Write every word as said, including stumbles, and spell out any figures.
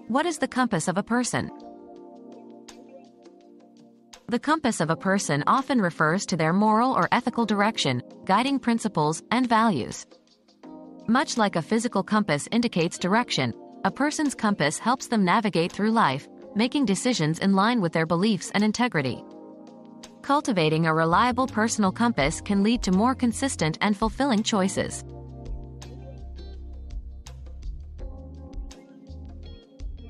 What is the compass of a person? The compass of a person often refers to their moral or ethical direction, guiding principles, and values. Much like a physical compass indicates direction, a person's compass helps them navigate through life, making decisions in line with their beliefs and integrity. Cultivating a reliable personal compass can lead to more consistent and fulfilling choices.